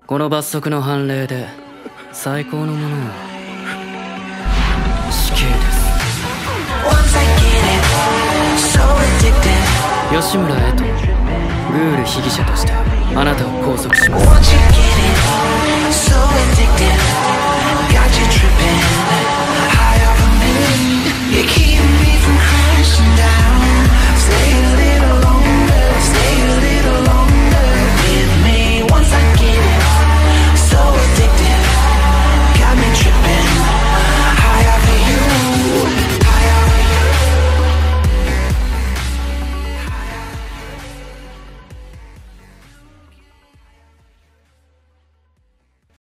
この罰則の判例で最高のものを死刑です。吉村絵とグール被疑者としてあなたを拘束します。